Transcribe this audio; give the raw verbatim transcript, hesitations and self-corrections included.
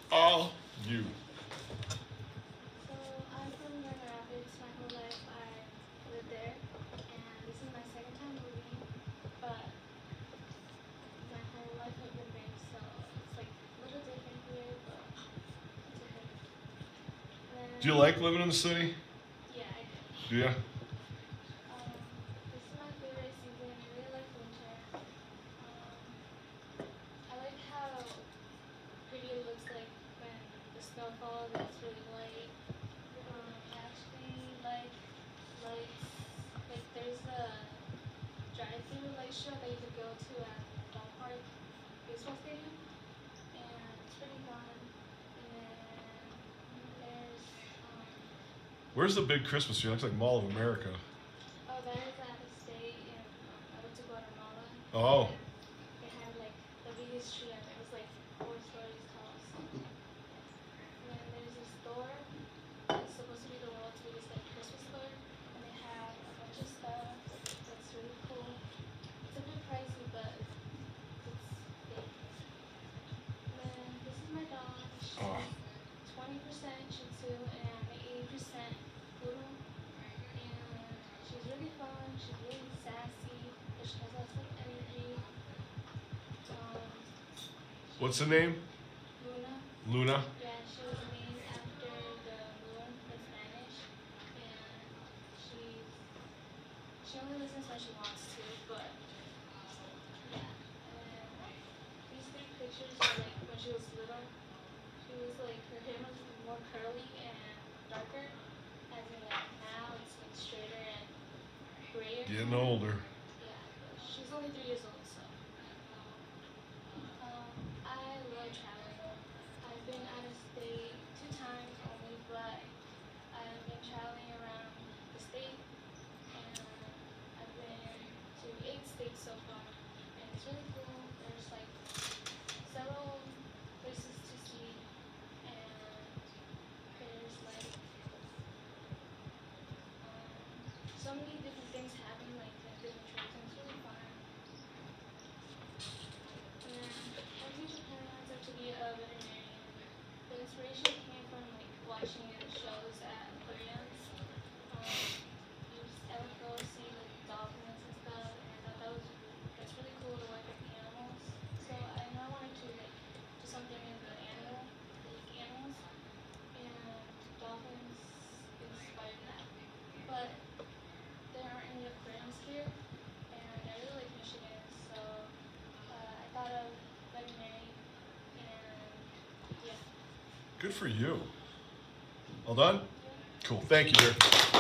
All you. So I'm from Grand Rapids. My whole life I lived there, and this is my second time moving. But my whole life I've been based, so it's like a little different here, but it's okay. Do you And like living in the city? yeah, I do. Do you? Um, this is my favorite season. I really like winter. Um, I like how pretty it looks like when the snow falls and it's really white. Um, I actually like lights. Like there's a drive-through light show that you could go to at the ballpark baseball stadium, and it's pretty fun. And then there's um, Where's the big Christmas tree? It looks like Mall of America. oh, that is at a state in um, I went to Guatemala, Oh. and they had like the biggest tree ever. It was like four stories tall. So. And then there's a store. It's supposed to be the world's biggest like Christmas store, and they have a bunch of stuff that's really cool. It's a bit pricey, but it's big. And then this is my dog. Oh. She's twenty percent Shih Tzu and eighty percent Poodle. And she's really fun. She's really sassy, but she has lots of energy. Um, What's she's the name? Luna. Luna. Yeah, she was named after the moon in Spanish, and she's she only listens when she wants to, but yeah. And these three pictures are like when she was little. She was like her hair was more curly and darker, as in like now it's like straighter and grayer. Getting Kind of. older. Yeah, but she's only three years old, so. Um, I love traveling. I've been out of state two times only, but I've been traveling around the state, and I've been to eight states so far, and it's really cool. There's like several places to see, and there's like um, so many different things happen, like in different trips, and it's really fun. And my future plans are to be a veterinarian. The inspiration came from like watching shows at aquariums. Um, you just, I would go see like dolphins and stuff, and I thought that was that's really cool to work with animals. So I know I wanted to like do something in the animal, like animals, and dolphins inspired that. But there aren't any aquariums here, and I really like Michigan, so uh, I thought of veterinary, and yeah. Good for you. All done? Yeah. Cool. Thank you, dear.